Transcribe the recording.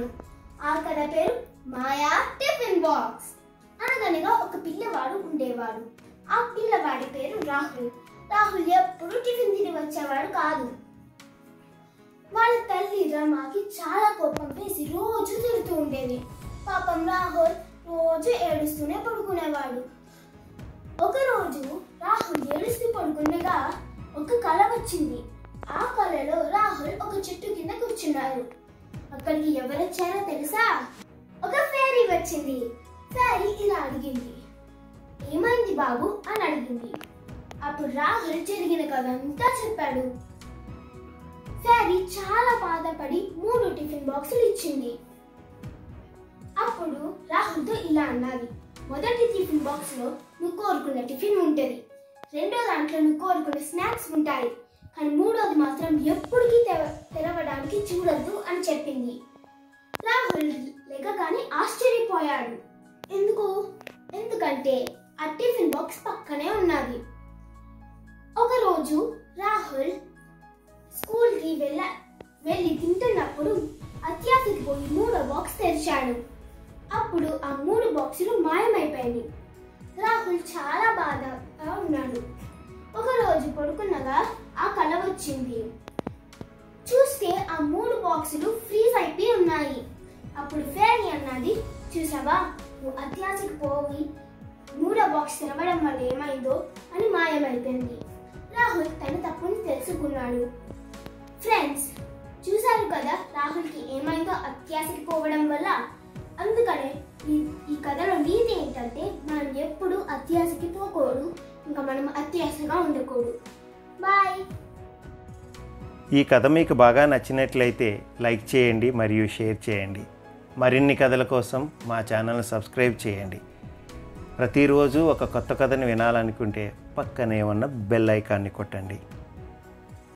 చెప్తాను. ఆ కథ పేరు మాయా టిఫిన్ బాక్స్. అనగనగా ఒక పిల్లవాడు ఉండేవాడు. ఆ పిల్లవాడి పేరు రాహుల్. రాహుల్ ఎప్పుడు టిఫిన్ తిని వచ్చేవాడు కాదు. వాళ్ళ తల్లి రమాకి చాలా కోపం వేసి రోజు తిడుతూ ఉండేది. పాపం రాహుల్ రోజు ఏడుస్తూనే పడుకునేవాడు. ఒకరోజు రాహుల్ ఏడుస్తూ పడుకునగా ఒక కల వచ్చింది. ఆ కలలో రాహుల్ ఒక చెట్టు కింద కూర్చున్నారు. అక్కడికి ఎవరొచ్చారో తెలుసా? ఒక ఫేరీ వచ్చింది. ఫేరీ ఇలా అడిగింది, ఏమైంది బాబు అని అడిగింది. అప్పుడు రాహుల్ జరిగిన కథ అంతా చెప్పాడు. ఫేరీ చాలా బాధపడి 3 టిఫిన్ బాక్సులు ఇచ్చింది. అప్పుడు రాహుల్తో ఇలా అన్నది, మొదటి టిఫిన్ బాక్స్ లో నువ్వు కోరుకున్న టిఫిన్ ఉంటుంది, రెండో దాంట్లో నువ్వు కోరుకున్న స్నాక్స్ ఉంటాయి, కానీ మూడోది మాత్రం ఎప్పటికీ తెరవడానికి చూడద్దు అని చెప్పింది. రాహుల్ లేకగానే ఆశ్చర్యపోయాడు. ఎందుకంటే ఆ టిఫిన్ బాక్స్ పక్కనే ఉన్నది. ఒకరోజు రాహుల్ స్కూల్కి వెళ్ళి తింటున్నప్పుడు అత్యాశకి పోయి 3వ బాక్స్ తెరిచాడు. అప్పుడు ఆ 3 బాక్సులు మాయమైపోయాయి. రాహుల్ చాలా బాధగా ఉన్నాడు. ఒకరోజు పడుకున్నగా ఆ కల వచ్చింది. చూస్తే ఆ 3 బాక్సులు ఫ్రీజ్ అయిపోయి ఉన్నాయి. అప్పుడు ఫేరీ అన్నది, చూసావా, నువ్వు అత్యాశకి పోయి 3వ బాక్స్ తెరవడం వల్ల ఏమైందో అని మాయమైపోయింది. రాహుల్ తన తప్పుని తెలుసుకున్నాడు. ఫ్రెండ్స్, చూసారు కదా రాహుల్కి ఏమైందో అత్యాశకి పోవడం వల్ల. అందుకనే ఈ కథలో నీతి ఏంటంటే మనం ఎప్పుడు అత్యాశకి పోకూడదు, ఇంకా మనం అత్యాశగా ఉండకూడదు. బాయ్. ఈ కథ మీకు బాగా నచ్చినట్లయితే లైక్ చేయండి మరియు షేర్ చేయండి. మరిన్ని కథల కోసం మా ఛానల్ని సబ్స్క్రైబ్ చేయండి. ప్రతిరోజు ఒక కొత్త కథని వినాలనుకుంటే పక్కనే ఉన్న బెల్ ఐకాన్ని కొట్టండి.